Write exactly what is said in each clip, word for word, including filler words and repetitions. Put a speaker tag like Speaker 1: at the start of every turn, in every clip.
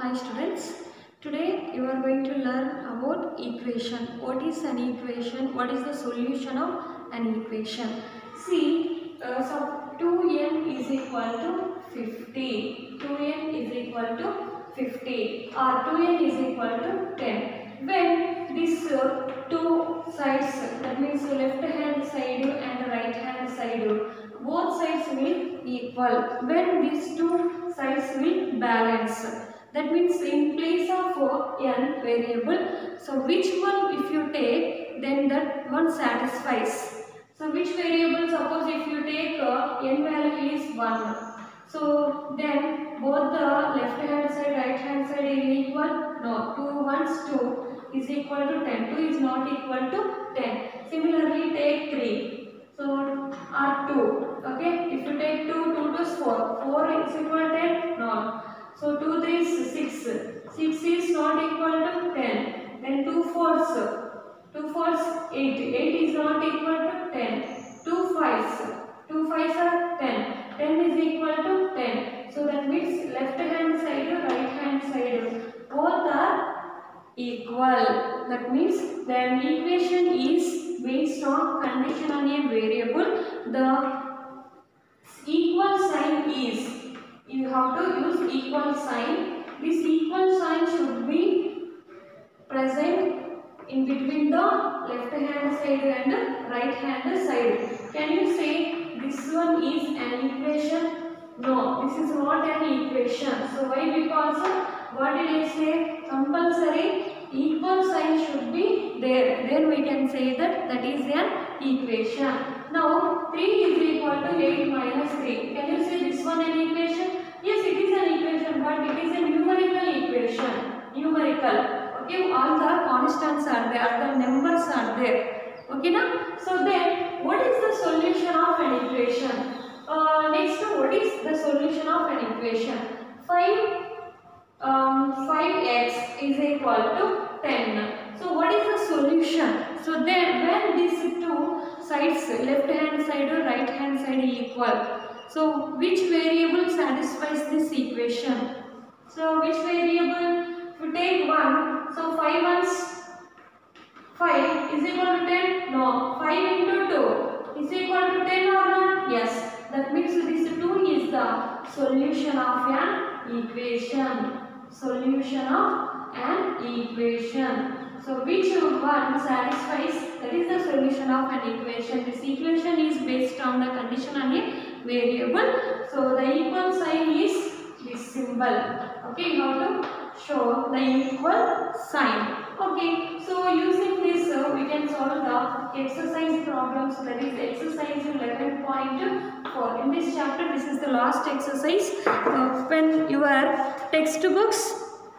Speaker 1: Hi students, today you are going to learn about equation. What is an equation? What is the solution of an equation? See, uh, so two n is equal to fifty. two n is equal to fifty or two n is equal to ten. When these uh, two sides, that means left hand side and right hand side, both sides will equal. When these two sides will balance, that means in place of uh, n variable, so which one if you take, then that one satisfies. So which variable, suppose if you take uh, n value is one, so then both the left hand side, right hand side is equal? No, two ones two is equal to ten, two is not equal to ten. Similarly take three, so or two, okay, if you take two, two to four, four is equal to ten, no. So two threes six, six is not equal to ten, then two fours, two fours eight, eight is not equal to ten, two fives, two fives are ten, ten is equal to ten. So that means left hand side, right hand side, both are equal. That means the equation is based on condition on a variable. The equal sign is, you have to use equal sign. This equal sign should be present in between the left hand side and right hand side. Can you say this one is an equation? No, this is not an equation. So why? Because what did I say? Compulsory equal sign should be there. Then we can say that that is an equation. Now three is equal to eight minus three. Can you say this one an equation? Yes, it is an equation, but it is a numerical equation. Numerical. Okay, all the constants are there, all the numbers are there. Okay, now. So then, what is the solution of an equation? Uh, next, what is the solution of an equation? five um, five x is equal to ten. So what is the solution? So then, when these two sides, left hand side or right hand side equal, so which variable satisfies this equation? So which variable? If you take one, so five ones, five is equal to ten? No. five into two is equal to ten or not? Yes. That means this two is the solution of an equation. Solution of an equation. So which one satisfies? That is the solution of an equation. This equation is based on the condition on a variable. So the equal sign is this symbol. Okay, you have to show the equal sign. Okay, so using this uh, we can solve the exercise problems, that is exercise eleven point four. In this chapter, this is the last exercise. Open your textbooks.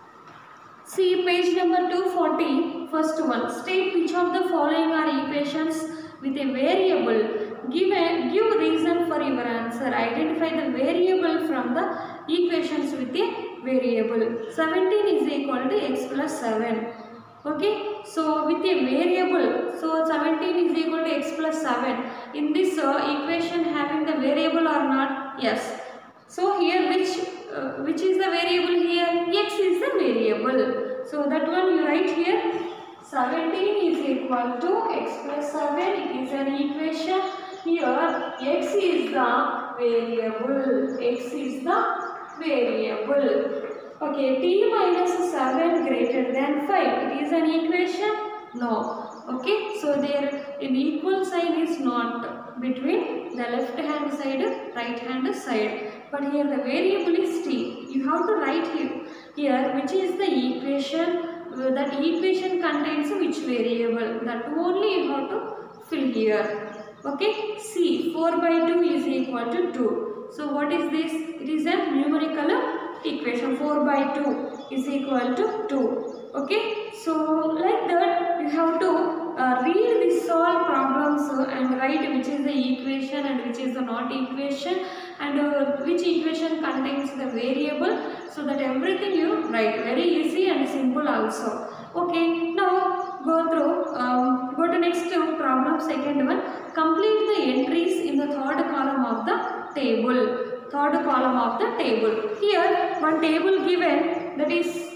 Speaker 1: See page number two forty, first one. State which of the following are equations with a variable. Give, a, give reason for your answer. Identify the variable from the equations with a variable. seventeen is equal to x plus seven. Okay, so with a variable, so seventeen is equal to x plus seven. In this uh, equation having the variable or not? Yes. So here which uh, which is the variable here? X is the variable. So that one you write here. seventeen is equal to x plus seven. It is an equation. Here x is the variable. X is the variable. Okay, t minus seven greater than five. It is an equation? No. Okay, so there an equal sign is not between the left hand side, right hand side. But here the variable is t. You have to write here, here which is the equation. Uh, that equation contains which variable. That only you have to fill here. Okay, see four by two is equal to two. So what is this? It is a numerical equation. four by two is equal to two. Okay, so like that you have to uh, read this all problems uh, and write which is the equation and which is the not equation, and uh, which equation contains the variable, so that everything you write. Very easy and simple also. Okay, now go through, um, go to next problem, second one. Complete the entries in the third column of the table. Third column of the table. Here one table given, that is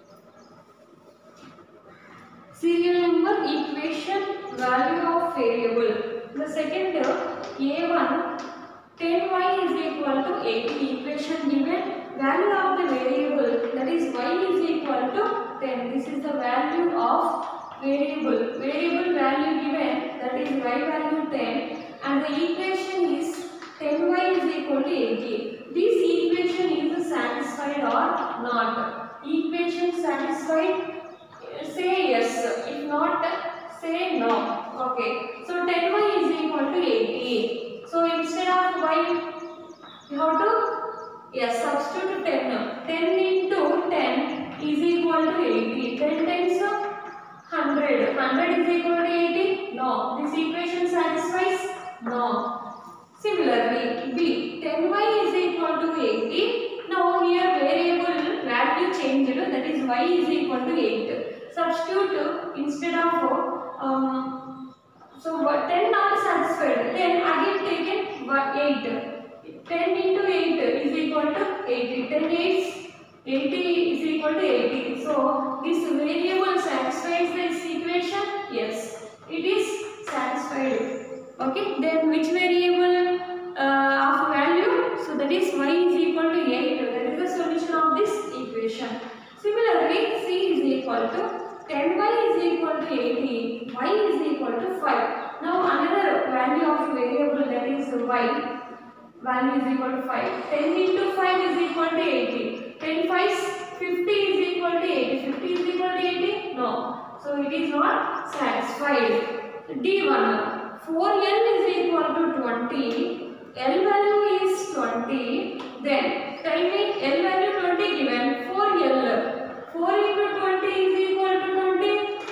Speaker 1: serial number, equation, value of variable. The second A one, ten y is equal to eighty, equation given, value of the variable, that is y is equal to ten. This is the value of variable, variable value given, that is y value ten, and the equation is ten y is equal to eighty. This equation is satisfied or not? Equation satisfied? Say yes. If not, say no. Okay. So ten y is equal to eighty. So instead of y, you have to yes substitute ten. ten into ten is equal to eighty. ten times one hundred. one hundred is equal to eighty. No. This equation satisfies? No. Similarly, B, ten y is equal to eighty. Now here variable value changed, that is y is equal to eight. Substitute instead of um, so ten not satisfied. Then again taken eight. ten into eight is equal to eighty. ten eights, eighty is equal to eighty. So this variable satisfies this equation? Yes, it is satisfied. Okay, then which variable uh, of value? So that is y is equal to eight. That is the solution of this equation. Similarly, C is equal to ten y is equal to eighty. Y is equal to five. Now another value of variable, that is y value is equal to five. ten into five is equal to eighty. ten fives, fifty is equal to eighty. fifty is equal to eighty? No. So it is not satisfied. D one. four L is equal to twenty, L value is twenty, then tell me L value twenty given, four L, four into twenty is equal to twenty,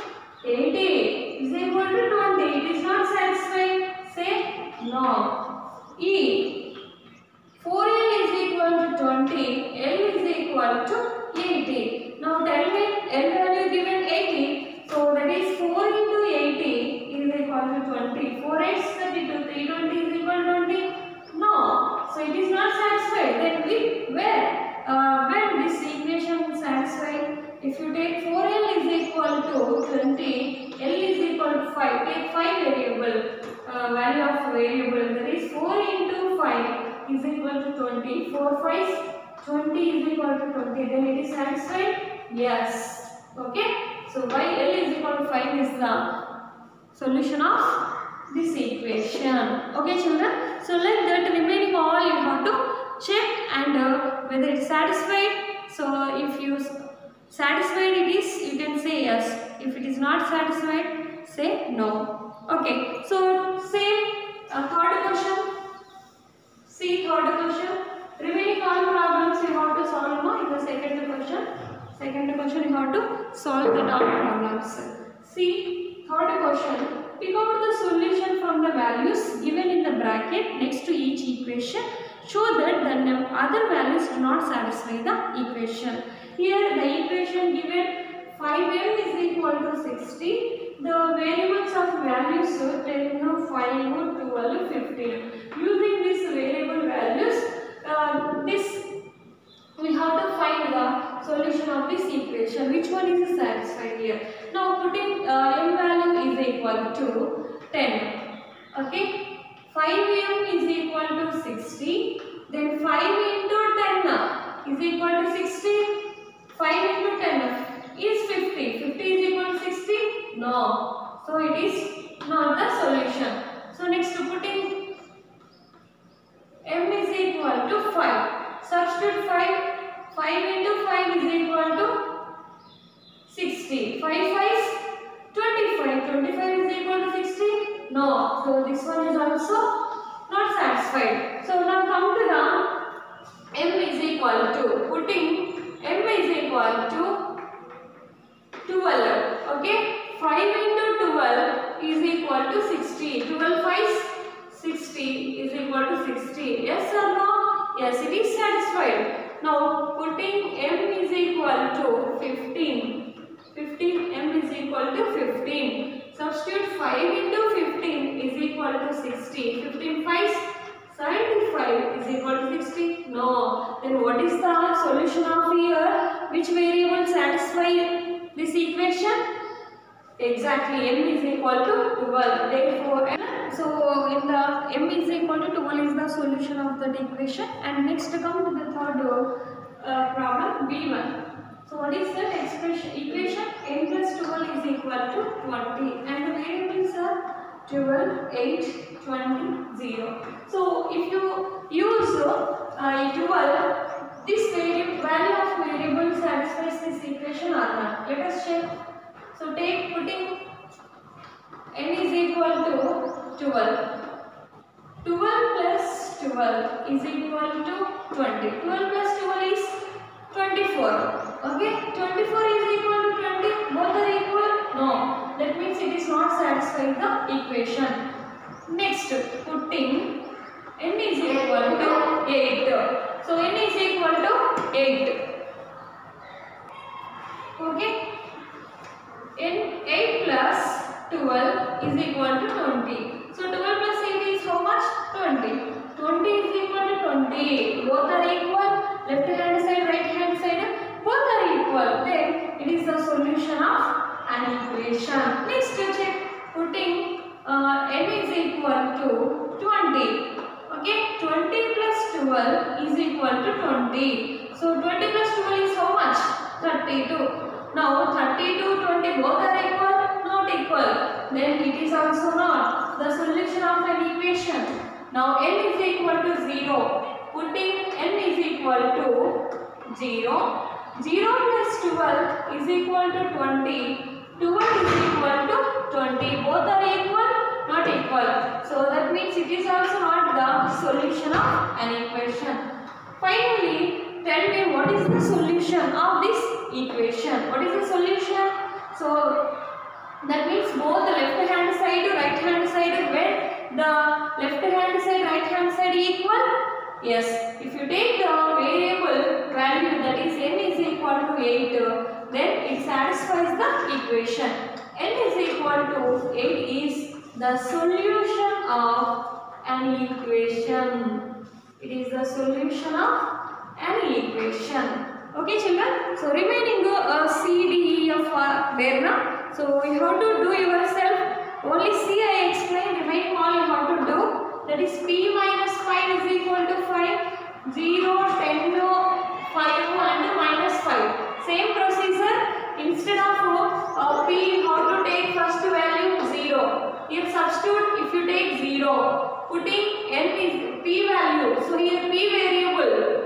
Speaker 1: eighty is equal to twenty, it is not satisfied, say no. E, four L is equal to twenty, L is equal to eighty, now tell me L value given eighty, so that is four into eighty is equal to twenty. four eights thirty-two, three hundred twenty is equal to twenty. No. So it is not satisfied. Then we where? Uh, when this equation is satisfied? If you take four L is equal to twenty, L is equal to five. Take five variable, uh, value of variable. That is four into five is equal to twenty. four fives, twenty is equal to twenty. Then it is satisfied? Yes. Okay. So y L is equal to five is the solution of this equation. Okay children, so like that remaining all you have to check and uh, whether it is satisfied. So if you satisfied it is, you can say yes. If it is not satisfied, say no. Okay, so same uh, third question. See third question. Remaining all problems you have to solve now in the second question. Second question you have to solve the all problems. See third question. Pick out the solution from the values given in the bracket next to each equation. Show that the other values do not satisfy the equation. Here the equation given five m is equal to sixty. The variables of values ten, five, twelve, fifteen. Using these variable values, uh, this we have to find the solution of this equation. Which one is satisfied here? Now putting uh, m value is equal to ten. Okay, five m is equal to sixty. Then five into ten is equal to sixty. five into ten is fifty. fifty is equal to sixty? No. So it is not the solution. So next putting m is equal to five. Substitute five. five into five is equal to sixty. five fives, twenty-five. twenty-five is equal to sixty? No. So this one is also not satisfied. So now come to the m is equal to, putting m is equal to twelve. Okay. five into twelve is equal to sixty. twelve fives, sixty is equal to sixty. Yes or no? Yes, it is satisfied. Now putting m is equal to fifteen. fifteen m is equal to fifteen. Substitute five into fifteen is equal to sixty. fifteen fives, seventy-five is equal to sixty. No. Then what is the solution of here? Which way Exactly, m is equal to twelve. Therefore, so in the m is equal to twelve is the solution of that equation. And next come to the third uh, problem B one. So what is that expression equation? M plus twelve is equal to twenty, and the variables are twelve, eight, twenty, zero. So if you use uh, twelve, this value of variable satisfies this equation or not? Let us check. So take putting n is equal to twelve. twelve plus twelve is equal to twenty. twelve plus twelve is twenty-four. Okay, twenty-four is equal to twenty. Both are equal? No. That means it is not satisfying the equation. Next, putting n is equal to eight. So n is equal to eight. Okay. n eight plus twelve is equal to twenty. So twelve plus eight is how much? twenty. twenty is equal to twenty. Both are equal. Left hand side, right hand side, both are equal. Then it is the solution of an equation. Next check. Putting uh, n is equal to twenty. Okay, twenty plus twelve is equal to twenty. So twenty plus twelve is how much? thirty-two. Now thirty-two, twenty both are equal? Not equal. Then it is also not the solution of an equation. Now n is equal to zero. Putting n is equal to zero. zero plus twelve is equal to twenty. twelve is equal to twenty. Both are equal? Not equal. So that means it is also not the solution of an equation. Finally, tell me what is the solution of this equation. What is the solution? So that means both the left hand side, right hand side, when the left hand side, right hand side equal? Yes. If you take the variable value, that is n is equal to eight, then it satisfies the equation. N is equal to eight is the solution of an equation. It is the solution of an equation. Okay children, so remaining uh, C, D, E, F are there now. So you have to do yourself. Only C I explain, remaining all you have to do. That is P minus five is equal to five, zero, ten, five and minus five. Same procedure. Instead of uh, P, how to take first value zero. Here substitute if you take zero. Putting n is P value. So here P variable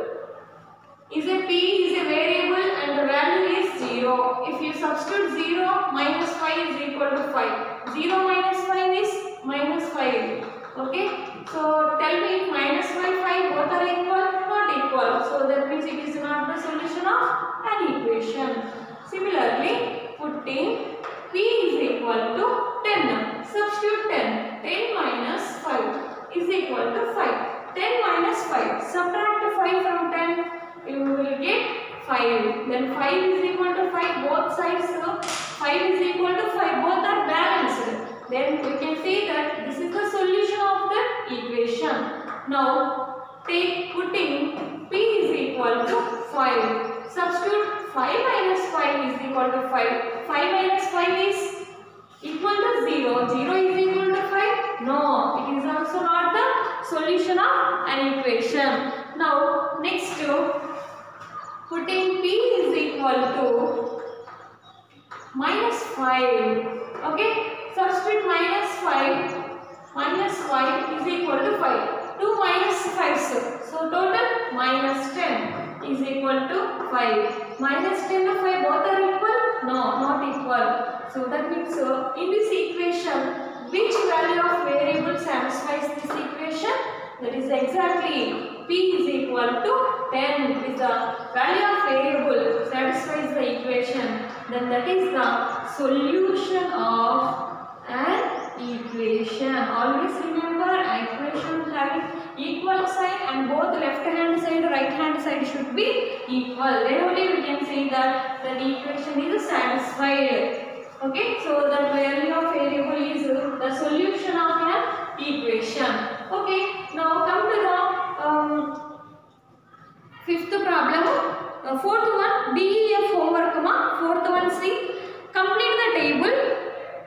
Speaker 1: is a P is a variable and the value is zero. If you substitute zero, minus five is equal to five. zero minus five is minus five. Okay. So tell me if minus five, five both are equal? Not equal. So that means it is not the solution of an equation. Similarly, putting P is equal to ten. Substitute ten. ten minus five is equal to five. ten minus five. Subtract five from ten. You will get five. Then five is equal to five. Both sides uh, five is equal to five. Both are balanced. Then we can see that this is the solution of the equation. Now take putting P is equal to five. Substitute five minus five is equal to five. five minus five is equal to zero. zero is equal to five? No. It is also not the solution of an equation. Now next to putting P is equal to minus five. Okay. Substitute minus five. Minus five is equal to five. two minus five. So total minus ten is equal to five. Minus ten to five both are equal? No, not equal. So that means uh, in this equation, which value of variable satisfies this equation? That is exactly P is equal to ten. It is the value of variable satisfies the equation. Then that is the solution of an equation. Always remember, equation having equal sign and both left hand side, right hand side should be equal. Then only we can say that the equation is satisfied. Okay, so the value of variable is the solution of an equation. Okay, now come to the um, fifth problem. Uh, fourth one, D E F homework. Fourth one, see, complete the table.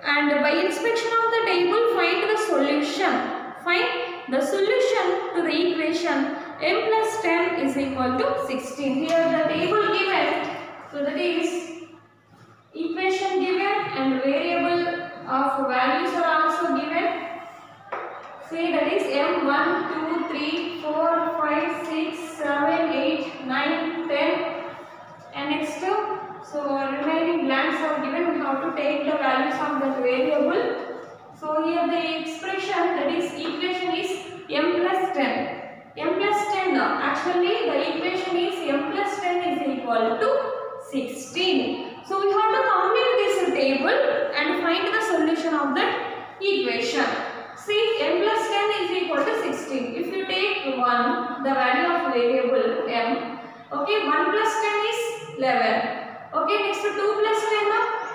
Speaker 1: inspection of the table, find the solution. Find the solution to the equation m plus ten is equal to sixteen. Here the table given, so that is equation given and variable of values are also given. Say that is m one, two, three, four, five, six, seven, eight, nine, ten, and next so remaining blanks are given. We have to take the values of that variable. So here the expression, that is equation, is m plus ten. M plus ten, actually the equation is m plus ten is equal to sixteen. So we have to complete this table and find the solution of that equation. See, m plus ten is equal to sixteen. If you take one, the value of variable m, okay, one plus ten is eleven. Okay, next to two plus ten,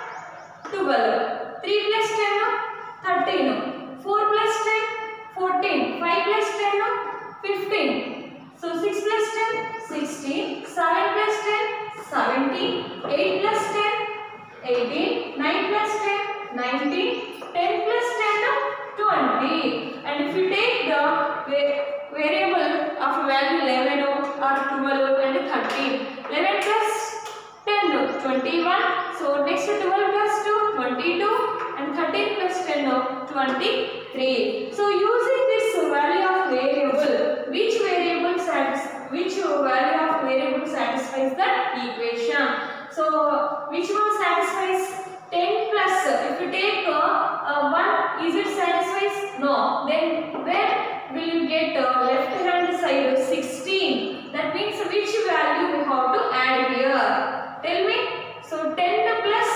Speaker 1: twelve. three plus ten, thirteen. four plus ten, fourteen. five plus ten, fifteen. So six plus ten, sixteen. seven plus ten, seventeen. eight plus ten, eighteen. nine plus ten, nineteen. ten plus ten, twenty. And if you take the variable of value eleven or twelve and thirteen, eleven plus ten, twenty-one. So next to twelve plus two, twenty-two, and thirteen plus ten, twenty-three. So using this value of variable, which variable satisfies which value of variable satisfies the equation? So which one satisfies ten plus? If you take uh, uh, one, is it satisfies? No. Then where will you get uh, left hand side sixteen? That means which value we have to add here? Tell me. So ten plus,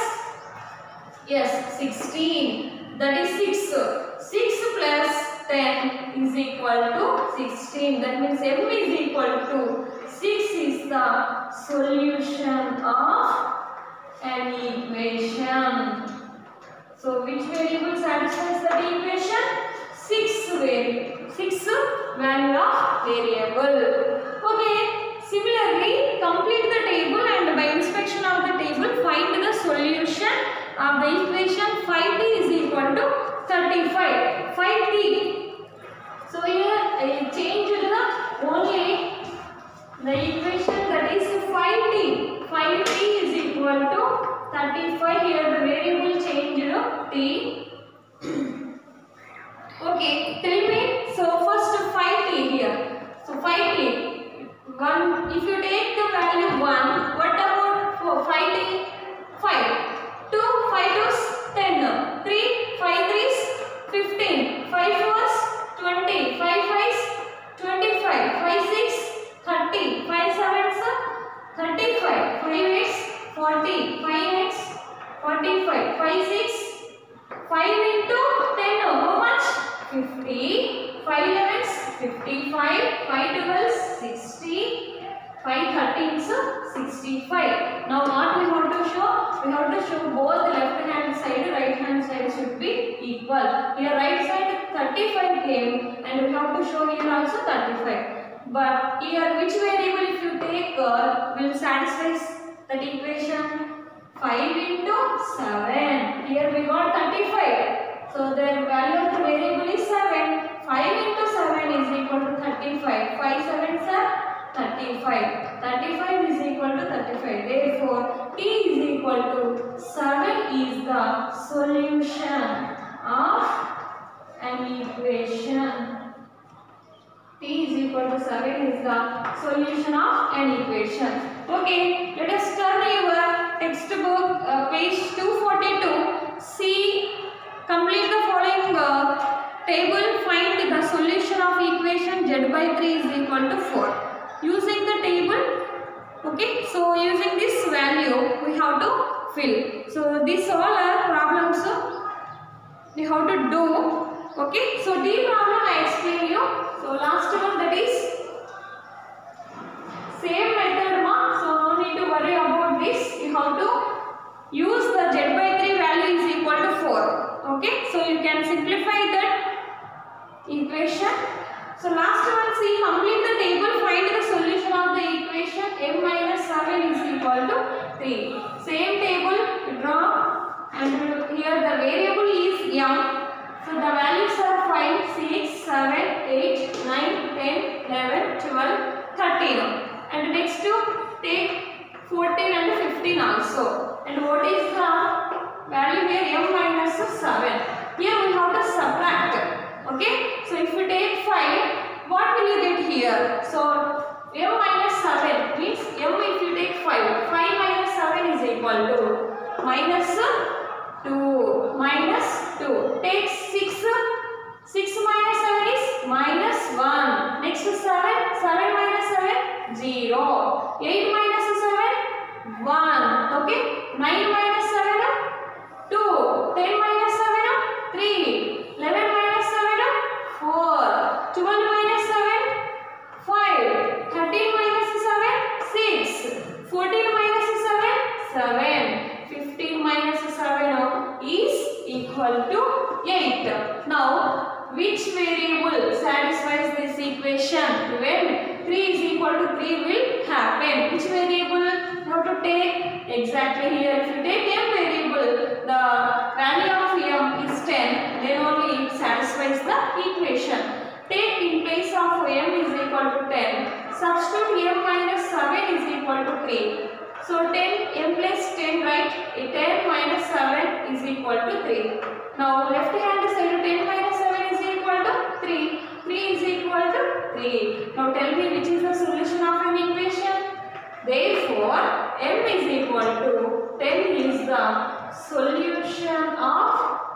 Speaker 1: yes, sixteen. That is six. six plus ten is equal to sixteen. That means m is equal to six is the solution of an equation. So which variable satisfies that equation? six variable. six value of variable. Okay. Similarly, complete the table and by inspection of the table, find the solution of the equation five t is equal to thirty-five. five t. So here I changed the only the equation, that is five t. five t is equal to thirty-five. Here the variable changed t. Okay, tell me. So first five t here. So five t. one, if you take the value one, what about four? five t? five. two, five twos, ten. three, five threes, fifteen. five fours, twenty. five fives, twenty-five. five six, thirty. five sevens, thirty-five. five eights, forty. five nines, forty-five. five six, five into ten, how much? fifty. five elevens, fifty-five. five twelves, sixty. five thirteens, sixty-five. Now what we have to show? We have to show both the left hand side, right hand side should be equal. Here right side thirty-five came and we have to show here also thirty-five. But here which variable if you take uh, will satisfy that equation? five into seven. Here we got thirty-five. So the value of the variable is seven. five into seven is equal to thirty-five. five sevens are thirty-five. thirty-five is equal to thirty-five. Therefore, t is equal to seven is the solution of an equation. T is equal to seven is the solution of an equation. Okay, let us turn your textbook, uh, page two forty-two. See, complete the following uh, table. Find the solution of equation z by three is equal to four. Using the table, okay, so using this value we have to fill. So these all are problems we have to do. Okay, so the problem I explain you. So last one, that is same method ma. So no need to worry about this. You have to use the z by three value is equal to four. Okay, so you can simplify that equation. So last one, see, complete the table, find the solution of the equation m minus seven is equal to three. Same table, draw, and here the variable is m. fourteen and fifteen also. And what is the value here? M minus seven. Here we have to subtract. Okay. So if we take five, what will you get here? So M minus seven means M if you take five. five minus seven is equal to minus two. Minus two. Take six. six minus seven is minus one. Next seven. seven minus seven, zero. eight minus seven, one. Okay. nine minus seven, two. ten minus seven, three. eleven minus seven, four. twelve minus seven, five. thirteen minus seven, six. fourteen minus seven, seven. fifteen minus seven is equal to eight. Now, which variable satisfies this equation? When three is equal to three will happen. Which variable you have to take? Exactly here. If you take m variable, the value of m is ten. Then only it satisfies the equation. Take in place of m is equal to ten. Substitute m minus seven is equal to three. So ten, m plus ten, right? ten minus seven is equal to three. Now left hand side ten minus seven is equal to three. three is equal to three. Now tell me which is the solution of an equation? Therefore, m is equal to ten is the solution of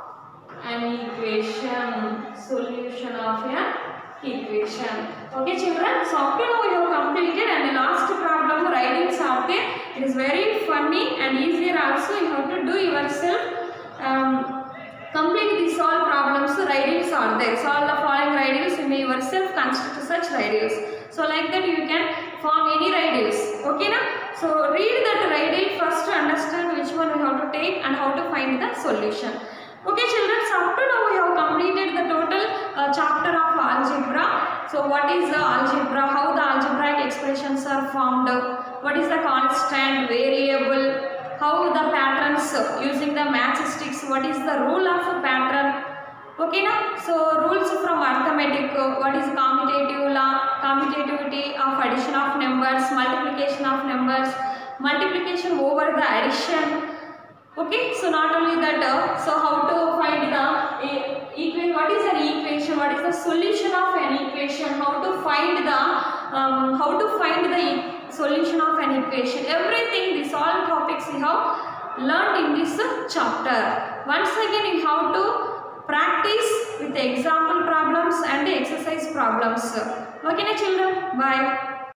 Speaker 1: an equation. Solution of an equation. Okay children, so up to now you have completed, and the last problem writing something. It is very funny and easier also. You have to do yourself. Um, complete these all problems. Writings are there. So all the following writings you may yourself construct such writings. So like that you can form any writings. Okay na? So read that writing first to understand which one we have to take and how to find the solution. Okay children, so up to now we have completed the total uh, chapter of algebra. So what is the algebra, how the algebraic expressions are formed, what is the constant, variable, how the patterns using the matchsticks, what is the rule of a pattern. Okay na? So rules from arithmetic, what is commutative law, commutativity of addition of numbers, multiplication of numbers, multiplication over the addition. Okay, so not only that, uh, so how to find the uh, equation, what is an equation, what is the solution of an equation, how to find the, um, how to find the e solution of an equation, everything, these all topics we have learned in this chapter. Once again you have to practice with the example problems and the exercise problems. Okay na children, bye.